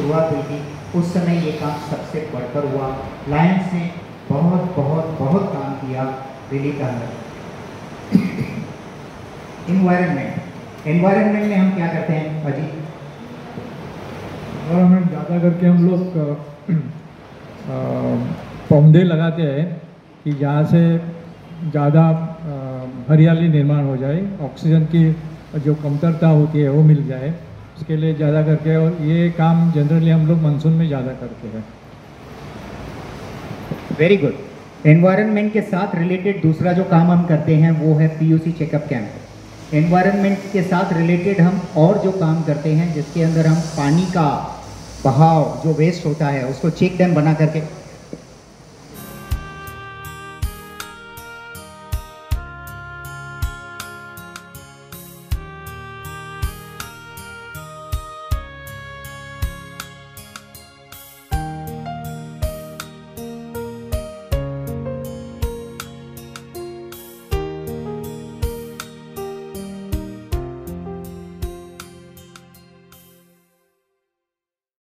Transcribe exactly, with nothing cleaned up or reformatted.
शुरुआत हुई थी उस समय ये काम सबसे बढ़कर हुआ। लायंस ने बहुत बहुत बहुत काम किया दिल्ली का अंदर। इन्वायरमेंट एनवायरनमेंट में हम क्या करते हैं अजी? एनवायरनमेंट ज़्यादा करके हम लोग पौधे लगाते हैं कि जहाँ से ज़्यादा हरियाली निर्माण हो जाए, ऑक्सीजन की जो कमतरता होती है वो मिल जाए, उसके लिए ज़्यादा करके। और ये काम जनरली हम लोग मानसून में ज़्यादा करते हैं। Very good. एनवायरनमेंट के साथ रिलेटेड दूसरा जो काम हम करते हैं वो है पीयूसी चेकअप कैंप। एनवायरनमेंट के साथ रिलेटेड हम और जो काम करते हैं जिसके अंदर हम पानी का बहाव जो वेस्ट होता है उसको चेक डैम बना करके